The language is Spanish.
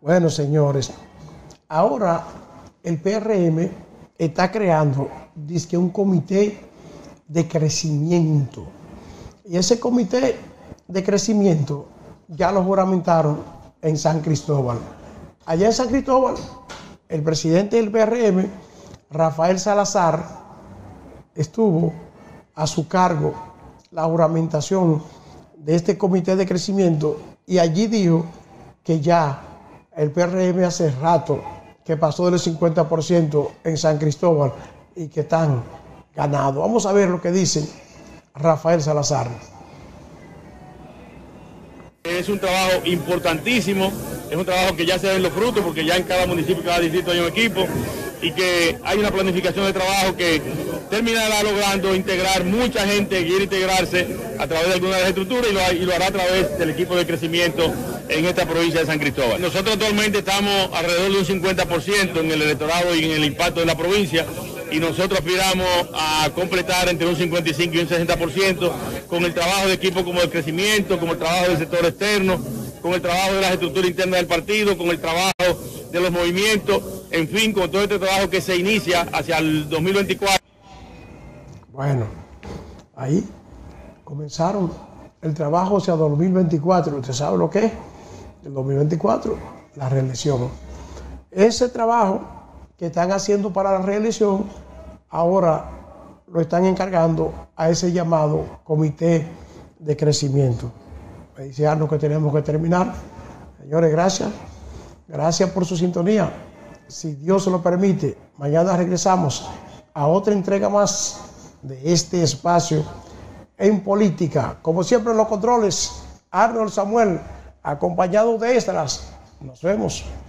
Bueno, señores, ahora el PRM está creando, dizque, un comité de crecimiento. Y ese comité de crecimiento ya lo juramentaron en San Cristóbal. Allá en San Cristóbal, el presidente del PRM, Rafael Salazar, estuvo a su cargo la juramentación de este comité de crecimiento y allí dijo que ya el PRM hace rato que pasó del 50% en San Cristóbal y que están ganados. Vamos a ver lo que dice Rafael Salazar. Es un trabajo importantísimo, es un trabajo que ya se ven los frutos porque ya en cada municipio, cada distrito hay un equipo y que hay una planificación de trabajo que terminará logrando integrar mucha gente que quiere integrarse a través de alguna de las estructuras y lo hará a través del equipo de crecimiento en esta provincia de San Cristóbal. Nosotros actualmente estamos alrededor de un 50% en el electorado y en el impacto de la provincia y nosotros aspiramos a completar entre un 55 y un 60% con el trabajo de equipo como el crecimiento, como el trabajo del sector externo, con el trabajo de las estructuras internas del partido, con el trabajo de los movimientos, en fin, con todo este trabajo que se inicia hacia el 2024. Bueno, ahí comenzaron el trabajo hacia 2024. ¿Usted sabe lo que es? El 2024, la reelección. Ese trabajo que están haciendo para la reelección, ahora lo están encargando a ese llamado comité de crecimiento. Me dice Arno que tenemos que terminar. Señores, gracias. Gracias por su sintonía. Si Dios se lo permite, mañana regresamos a otra entrega más de este espacio en política. Como siempre en los controles, Arnold Samuel, acompañado de Estras. Nos vemos.